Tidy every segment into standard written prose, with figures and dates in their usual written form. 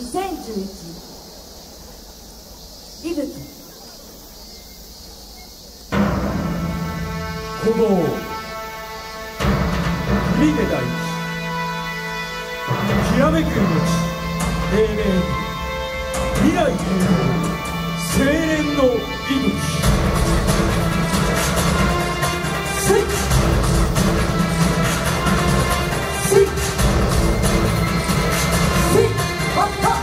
井口鼓動響け大地きらめく命黎明未来永劫青年の井口せいせいせいはっは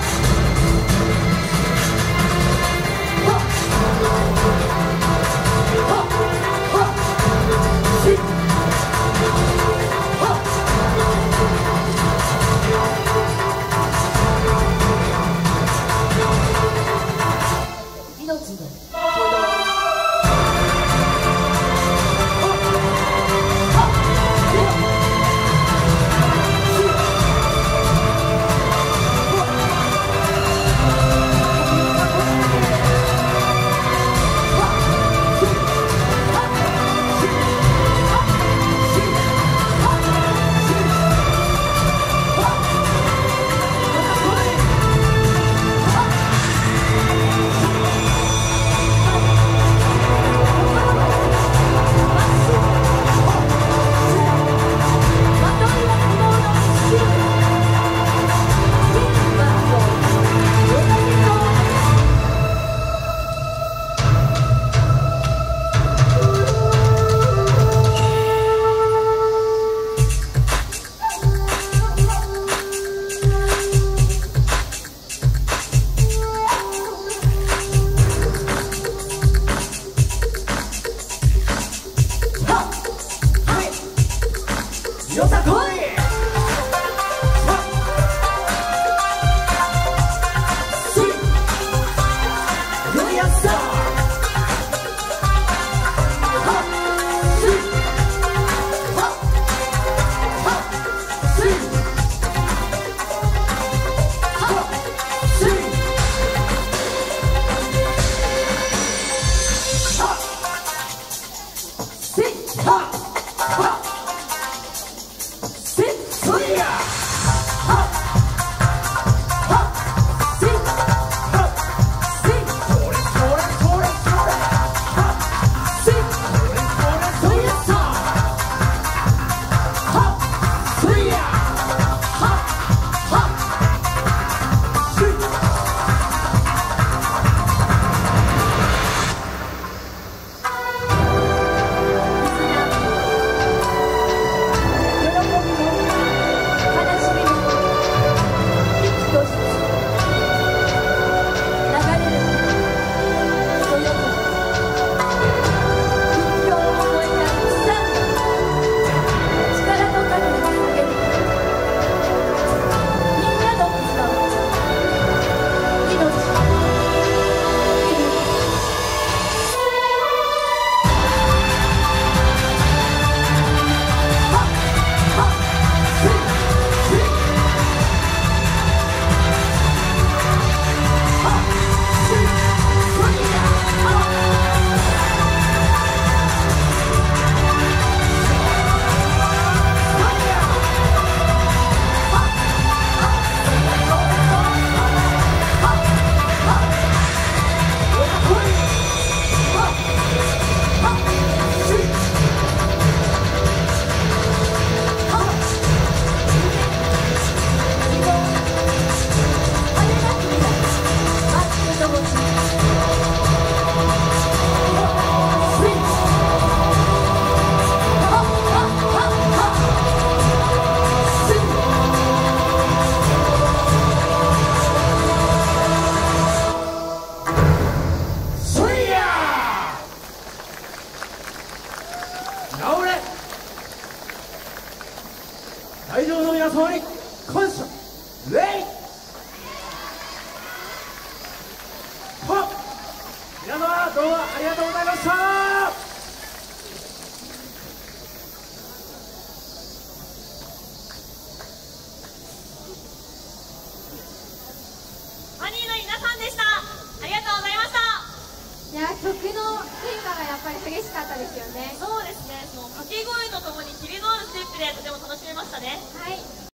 よさこい会場の皆様に感謝礼皆様どうもありがとうございました。 マニーの皆さんでした。ありがとうございました。 いや、曲の変化がやっぱり激しかったですよね。 そうですね、その掛け声とともにキレのあるステップでとても楽しめましたね。 はい。